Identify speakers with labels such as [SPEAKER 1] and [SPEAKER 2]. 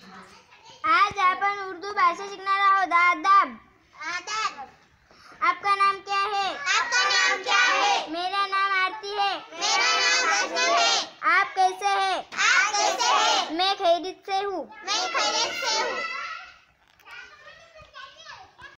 [SPEAKER 1] आज आपण उर्दू भाषा शिकणार आहोत। आदाब।
[SPEAKER 2] आदाब।
[SPEAKER 1] आपका नाम क्या है?
[SPEAKER 2] आपका नाम क्या है?
[SPEAKER 1] मेरा नाम आरती है।
[SPEAKER 2] मेरा नाम हसन है।
[SPEAKER 1] आप कैसे हैं?
[SPEAKER 2] आप कैसे हैं?
[SPEAKER 1] मैं खैरियत से हूँ।
[SPEAKER 2] मैं